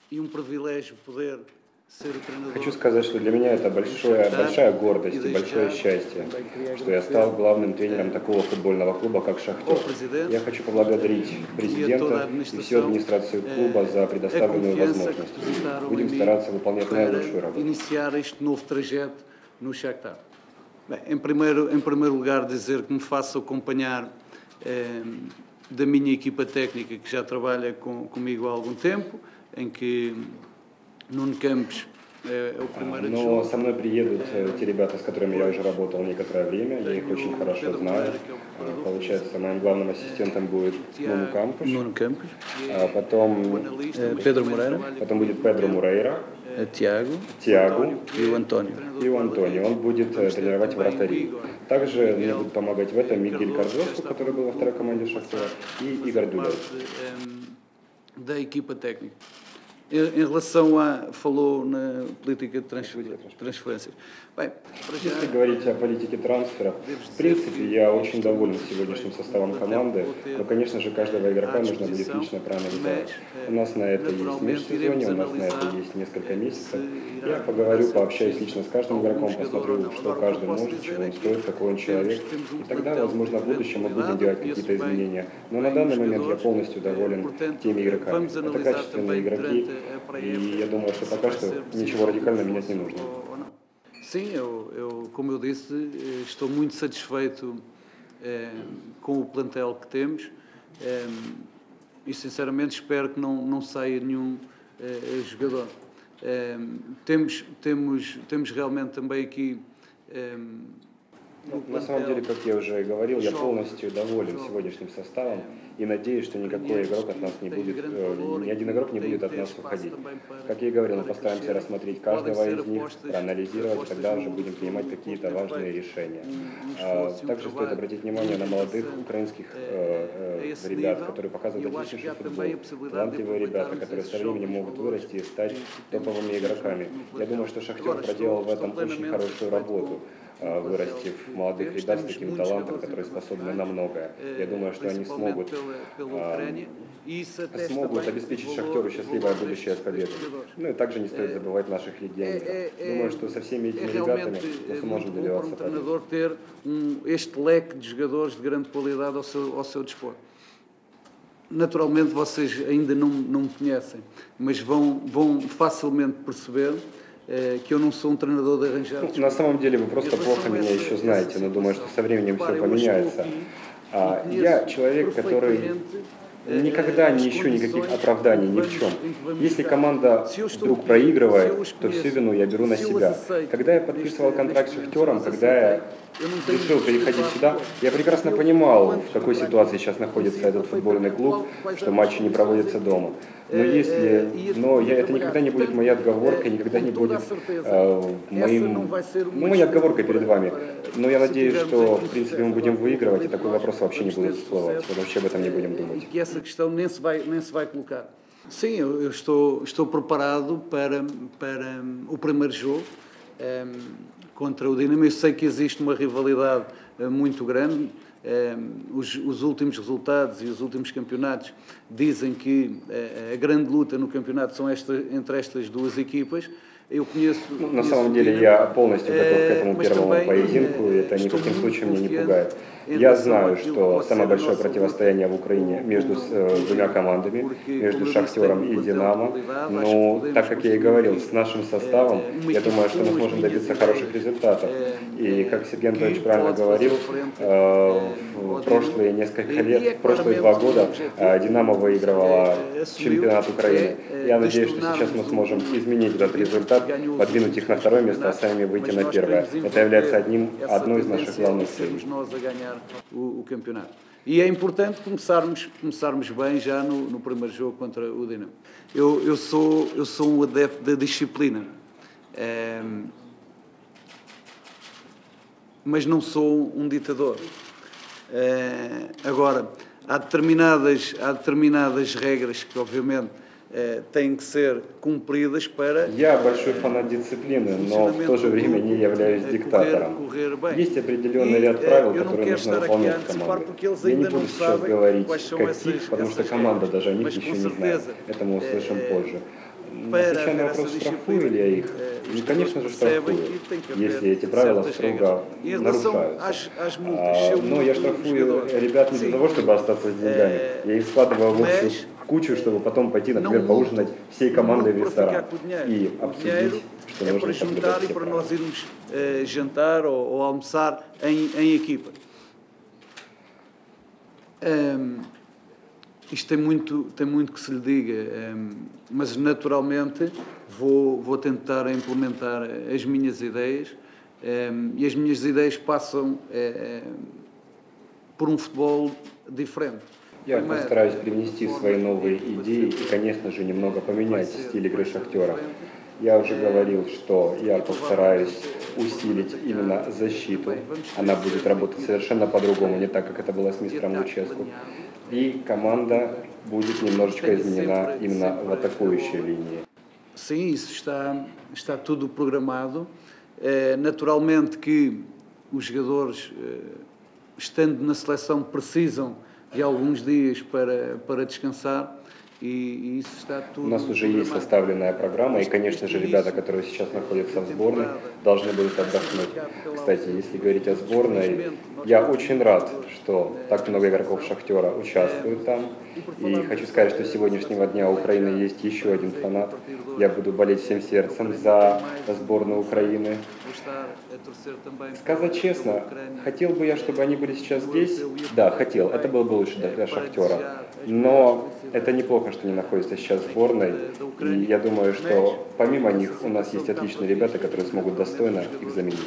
privilégio poder ser o treinador. Хочу сказать, что для меня это большая гордость и большое счастье, что я стал главным тренером такого футбольного клуба, как «Шахтер». Я хочу поблагодарить президента и всю администрацию клуба за предоставленную возможность. Будем стараться выполнять наилучшую работу. Iniciar este novo trajeto no Shakhtar. Bem, em primeiro lugar, dizer que me faço acompanhar da minha equipa técnica, que já trabalha comigo há algum tempo, em que Nuno Campos é o primeiro adjunto. Но со мной приедут те ребята, с которыми я уже работал некоторое время, я их очень хорошо знаю. Получается, моим главным ассистентом будет Nuno Campos, потом Pedro Moreira, потом будет Педро Морейра, Tiago и o Антонио. Он будет тренировать вратарей. Также мне будет помогать в этом Мигель Кардосу, который был во второй команде Шахтера, и Игорь Дуляев. Da equipa técnica. Em relação falou na política de transferências. Bem, если говорить о политике трансферов, в принципе, я очень доволен сегодняшним составом команды, но, конечно же, каждого игрока нужно будет лично проанализировать. У нас на это есть межсезонье, у нас на это есть несколько месяцев. Я поговорю, пообщаюсь лично с каждым игроком, посмотрю, что каждый может, чего он стоит, какой он человек. И тогда, возможно, в будущем мы будем делать какие-то изменения. Но на данный момент я полностью доволен теми игроками. Это качественные игроки, и я думаю, что пока что ничего радикально менять не нужно. Sim, como eu disse, estou muito satisfeito com o plantel que temos e, sinceramente, espero que não saia nenhum jogador. Temos realmente também aqui... На самом деле, как я уже говорил, я полностью доволен сегодняшним составом и надеюсь, что никакой игрок от нас не будет, ни один игрок не будет от нас уходить. Как я и говорил, мы постараемся рассмотреть каждого из них, проанализировать, и тогда уже будем принимать какие-то важные решения. Также стоит обратить внимание на молодых украинских ребят, которые показывают отличнейший футбол, талантливые ребята, которые со временем могут вырасти и стать топовыми игроками. Я думаю, что «Шахтер» проделал в этом очень хорошую работу, вырастив молодых ребят с таким талантом, которые способны на многое. Я думаю, что они смогут обеспечить «Шахтеру» счастливое будущее с победой. Ну и также не стоит забывать наших легионеров. Думаю, что со всеми этими ребятами мы сможем добиваться победы. Ter este leque de jogadores de grande qualidade ao seu dispor. Naturalmente vocês ainda não me conhecem, mas vão facilmente perceber que eu não sou treinador de arranjar. На самом деле вы просто плохо меня еще знаете, но думаю, что со временем все поменяется. Я человек, который никогда не ищу никаких оправданий ни в чем. Если команда вдруг проигрывает, то всю вину я беру на себя. Когда я подписывал контракт с «Шахтером», когда я решил переходить сюда, я прекрасно понимал, в какой ситуации сейчас находится этот футбольный клуб, что матчи не проводятся дома. Это никогда не будет моей отговоркой, никогда не будет моей отговоркой перед вами. Но я надеюсь, что, в принципе, мы будем выигрывать, и такой вопрос вообще не будет всплывать. Мы вообще об этом не будем думать. Essa questão nem se vai colocar. Sim, eu estou preparado para o primeiro jogo contra o Dinamo. Eu sei que existe uma rivalidade muito grande. Os últimos resultados e os últimos campeonatos dizem que a grande luta no campeonato são entre estas duas equipas. На самом деле я полностью готов к этому первому поединку, и это ни в коем случае меня не пугает. Я знаю, что самое большое противостояние в Украине между двумя командами, между «Шахтером» и «Динамо», но, так как я и говорил, с нашим составом, я думаю, что мы сможем добиться хороших результатов. И, как Сергей Анатольевич правильно говорил, в прошлые несколько лет, в прошлые 2 года «Динамо» выигрывала чемпионат Украины. Я надеюсь, что сейчас мы сможем изменить этот результат, подвинуть их на 2-е место, а сами выйти на 1-е. Это является одной из наших главных целей. O campeonato. E é importante começarmos bem já no primeiro jogo contra o Dinamo. Eu sou um adepto da disciplina, mas não sou um ditador. Agora, há determinadas regras que, obviamente, têm que ser cumpridas para... Я большой фанат дисциплины, но в то же время не являюсь диктатором. Есть определенный ряд правил, которые нужно выполнять в команде. Я не буду сейчас говорить каких, потому что команда даже о них еще не знает. Это мы услышим позже. Отвечая на вопрос, штрафую ли я их, конечно же штрафую, если эти правила строго нарушаются. Но я штрафую ребят не для того, чтобы остаться с деньгами, я их складываю в общую кучу, чтобы потом пойти, например, поужинать всей командой в ресторан и обсудить, что нужно соблюдать все правила. Jantar ou almoçar em equipa. Isto tem muito que se lhe diga, mas naturalmente vou tentar implementar as minhas ideias e as minhas ideias passam por futebol diferente. Я постараюсь привнести свои новые идеи и, конечно же, немного поменять стиль игры «Шахтера». Я уже говорил, что я постараюсь усилить именно защиту. Она будет работать совершенно по-другому, не так, как это было с мистером Луческу. И команда будет немножечко изменена именно в атакующей линии. Sim, isso está tudo programado. Naturalmente que os jogadores, estando na seleção, precisam de alguns dias para descansar. У нас уже есть составленная программа, и, конечно же, ребята, которые сейчас находятся в сборной, должны будут отдохнуть. Кстати, если говорить о сборной, я очень рад, что так много игроков «Шахтера» участвуют там. И хочу сказать, что с сегодняшнего дня у Украины есть еще один фанат. Я буду болеть всем сердцем за сборную Украины. Сказать честно, хотел бы я, чтобы они были сейчас здесь? Да, хотел. Это было бы лучше для «Шахтера». Но это неплохо, что они находятся сейчас в сборной. И я думаю, что помимо них у нас есть отличные ребята, которые смогут достойно их заменить.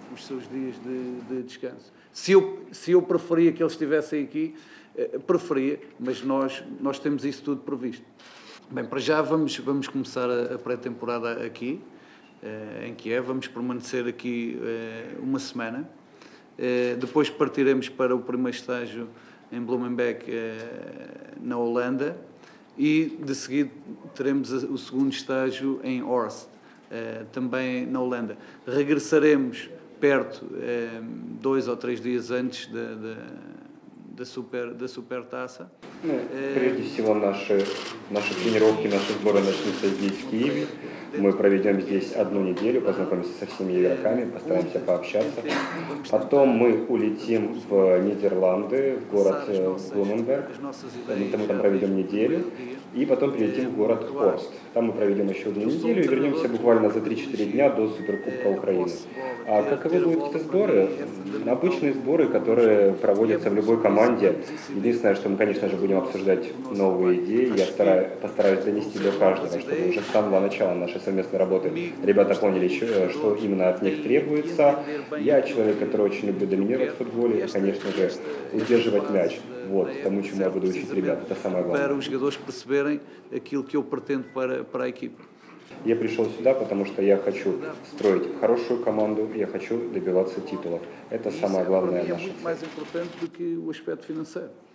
Se eu preferia que eles estivessem aqui, preferia, mas nós temos isso tudo previsto. Bem, para já vamos começar a pré-temporada aqui, em Kiev, vamos permanecer aqui uma semana. Depois partiremos para o primeiro estágio em Blumenbeek, na Holanda, e de seguida teremos o segundo estágio em Horst, também na Holanda. Regressaremos perto, 2 ou 3 dias antes da Supertaça. Прежде всего, наши тренировки, наши сборы начнутся здесь, в Киеве. Мы проведем здесь 1 неделю, познакомимся со всеми игроками, постараемся пообщаться. Потом мы улетим в Нидерланды, в город Блуменберг. Мы там проведем неделю. И потом прилетим в город Орст. Там мы проведем еще 1 неделю и вернемся буквально за 3-4 дня до Суперкубка Украины. А каковы будут эти сборы? Обычные сборы, которые проводятся в любой команде. Единственное, что мы, конечно же, будем обсуждать новые идеи. Я постараюсь донести до каждого, чтобы уже с самого начала нашей совместной работы ребята поняли, что именно от них требуется. Я человек, который очень люблю доминировать в футболе, и, конечно же, удерживать мяч. Вот, тому, чему я буду учить ребят, это самое главное. Para os jogadores perceberem aquilo que eu pretendo para a equipa. Я пришел сюда, потому что я хочу строить хорошую команду, я хочу добиваться титулов. Это самое главное наша цель. Mais importante do que o aspecto financeiro.